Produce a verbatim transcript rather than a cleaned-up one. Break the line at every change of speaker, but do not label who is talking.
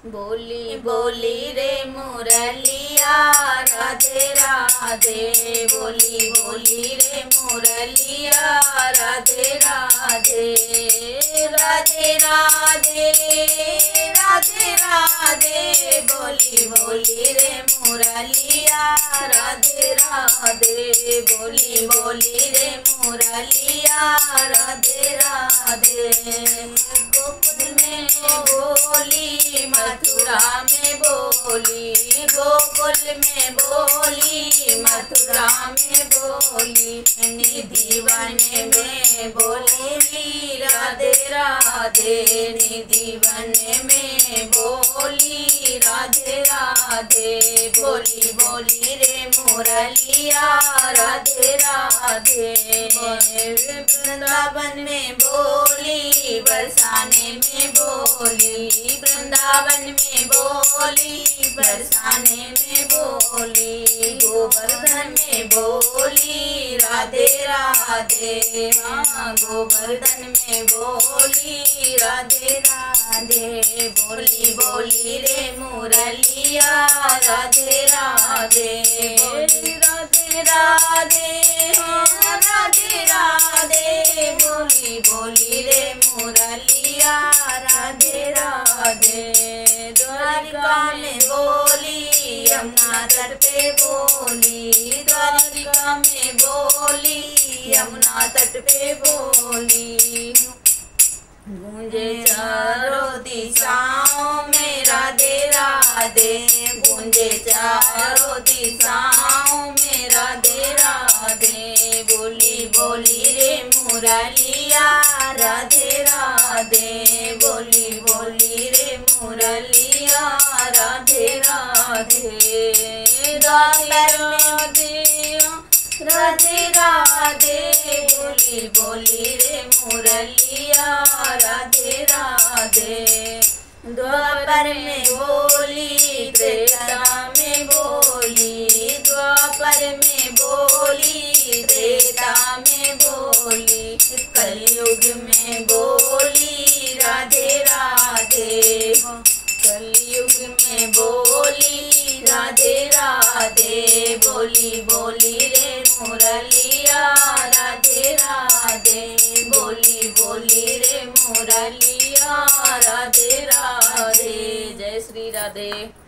बोली बोली रे मुरलिया राधे राधे, बोली बोली रे मुरलिया राधे राधे, राधे राधे राधे राधे, बोली बोली रे मुरलिया राधे राधे, बोली बोली रे मुरलिया राधे राधे। गोकुल में बोली मथुरा में बोली, गोकुल में बोली मथुरा में बोली, निधि वन में बोली राधे राधे, निधि वन में बोली राधे राधे, बोली बोली रे मुरलिया राधे राधे। वृंदावन में बोली बरसाने में बोली, वृंदावन में बोली बरसाने में बोली, गोवर्धन में बोली राधे राधे, हाँ गोवर्धन में बोली राधे राधे, बोली बोली रे मुरलिया राधे राधे, बोली राधे राधे, हाँ राधे राधे, बोली बोली रे मुरलिया राधे राधे। द्वारिका में बोली यमुना तट पे बोली, द्वारिका में बोली यमुना तट पे बोली, गूंजे चारों दिशाओं में राधे राधे, गूंजे चारों दिशाओं में राधे राधे, बोली बोली रे मुरलिया राधे राधे, बोली बोली रे मुरलिया राधे राधे, राधे राधे, बोली बोली रे मुरलिया राधे राधे। द्वापर में बोली त्रेता में बोली, द्वापर में बोली त्रेता में बोली, कलयुग में बोली राधे राधे, कलयुग में बोली राधे राधे, बोली बोली रे मुरलिया राधे राधे, बोली बोली रे मुरलिया राधे राधे। जय श्री राधे।